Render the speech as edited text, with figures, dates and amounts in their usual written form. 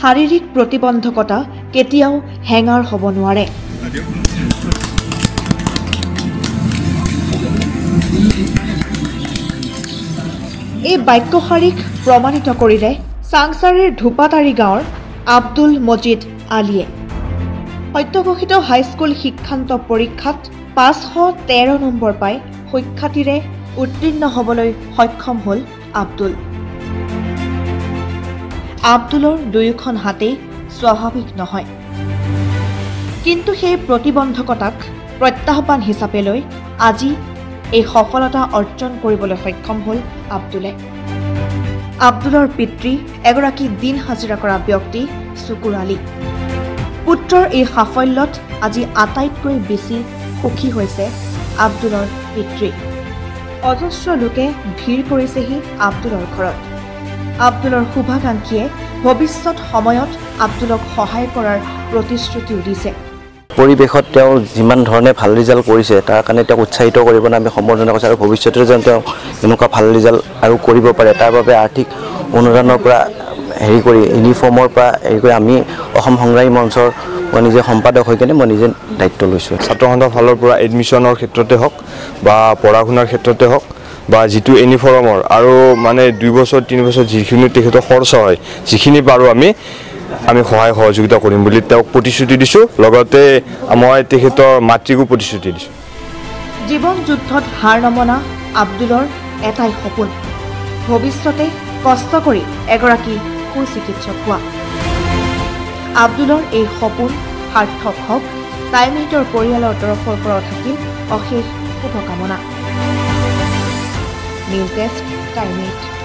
শাৰীৰিক প্ৰতিবন্ধকতা কেতিয়াও হেঙাৰ হ'ব নোৱাৰে। এই বাক্যশাৰীক প্ৰমাণিত কৰিলে চাংচাৰীৰ ধুপাতাৰী গাঁৱৰ আব্দুল মজিদ আলীয়ে। সত্যঘোষিত হাইস্কুল শিক্ষান্ত পৰীক্ষাত 513 নম্বৰ পাই সুখ্যাতিৰে উত্তীৰ্ণ হ'বলৈ সক্ষম হ'ল আব্দুল। আব্দুলৰ দুয়োখন হাতেই স্বাভাৱিক নহয়, কিন্তু সেই প্ৰতিবন্ধকতাক প্ৰত্যাহ্বান হিচাপে লৈ আজি এই সফলতা অৰ্জন কৰিবলৈ সক্ষম হ'ল আব্দুলে। আব্দুলৰ পিতৃ এগৰাকী দিন হাজিৰা কৰা ব্যক্তি শুকুৰ আলী। পুত্ৰৰ এই সাফল্যত আজি আটাইতকৈ বেছি সুখী হৈছে আব্দুলৰ পিতৃ। অজস্ৰ লোকে ভিৰ কৰিছেহি আব্দুলৰ ঘৰত। আব্দুলৰ শুভাকাংক্ষীয়ে ভৱিষ্যত সময়ত আব্দুলক সহায় কৰাৰ প্ৰতিশ্ৰুতিও দিছে। পৰিৱেশত তেওঁ যিমান ধৰণে ভাল ৰিজাল্ট কৰিছে তাৰ কাৰণে তেওঁক উৎসাহিত কৰিবলৈ আমি সম্বৰ্ধনা কৰিছোঁ আৰু ভৱিষ্যতে যেন তেওঁ এনেকুৱা ভাল ৰিজাল্ট আৰু কৰিব পাৰে তাৰ বাবে আৰ্থিক অনুদানৰ পৰা হেৰি কৰি ইউনিফৰ্মৰ পৰা হেৰি কৰি আমি অসম সংগ্ৰামী মঞ্চৰ মই নিজে সম্পাদক হৈ কিনে মই নিজে দায়িত্ব লৈছোঁ। ছাত্ৰ সন্থাৰ ফালৰ পৰা এডমিশ্যনৰ ক্ষেত্ৰতে হওক বা পঢ়া শুনাৰ ক্ষেত্ৰতে হওক বা যিটো ইউনিফৰ্মৰ আৰু মানে 2 বছৰ 3 বছৰ যিখিনি তেখেতৰ খৰচ হয় যিখিনি পাৰোঁ আমি সহায় সহযোগিতা কৰিম বুলি তেওঁক প্ৰতিশ্ৰুতি দিছোঁ। লগতে মই তেখেতৰ মাতৃকো প্ৰতিশ্ৰুতি দিছোঁ। জীৱন যুদ্ধত হাৰ নমনা আব্দুলৰ এটাই সপোন, ভৱিষ্যতে কষ্ট কৰি এগৰাকী সুচিকিৎসক হোৱা। আব্দুলৰ এই সপোন সাৰ্থক হওক, টাইম 8ৰ পৰিয়ালৰ তৰফৰ পৰা থাকিল অশেষ শুভকামনা। News desk, time 8।